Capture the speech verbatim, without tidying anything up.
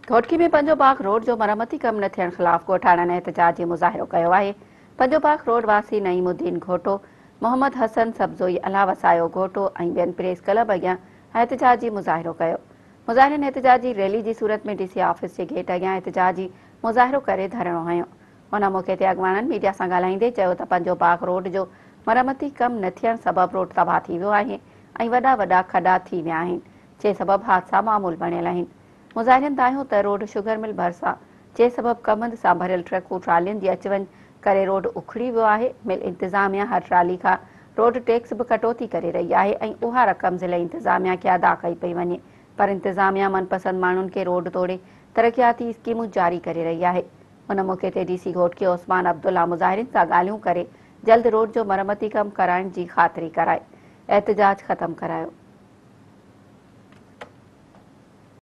घोटकी में पंजो बाग रोड जो मरम्मती कम न थियण ख़िलाफ़ ॻोठाणनि एहतजाजी मुज़ाहिरो कयो आहे। पंजो बाग रोड वासी नईमुद्दीन घोटो, मोहम्मद हसन सब्ज़ोई अला वसायो घोटो ऐं ॿियनि प्रेस क्लब अॻियां एहतजाजी मुज़ाहिरो कयो। मुज़ाहिरनि एहतजाजी रैली जी सूरत में डीसी ऑफिस जे गेट अॻियां एहतजाजी मुज़ाहिरो करे धरणो हयो। उन मौक़े ते अॻवाननि मीडिया सां ॻाल्हाईंदे चयो त पंजो बाग रोड जो मरम्मती कम न थियण सबबि रोड तबाह थी वियो आहे ऐं वॾा वॾा खॾा थी विया आहिनि, जंहिं सबबि हादसा मामूल बणियल आहिनि। मुज़ाहिरनि दाहियो त रोड शुगर मिल भरिसां जे सबबि कमंद सां भरियल ट्रकूं ट्रालियुनि जी अच वञ करे रोड उखड़ी वियो आहे। मिल इंतज़ामिया हर ट्राली खां रोड टैक्स बि कटौती करे रही आहे ऐं उहा रक़म ज़िले इंतज़ामिया खे अदा कई पई वञे, पर इंतज़ामिया मनपसंद माण्हुनि खे रोड तोड़े तरक़ियाती स्कीमूं जारी करे रही आहे। उन मौक़े ते डीसी घोटकी उस्मान अब्दुल्ला मुज़ाहिरनि सां ॻाल्हियूं करे जल्द रोड जो मरम्मती कमु कराइण जी ख़ातिरी कराए एहतजाज ख़त्म करायो।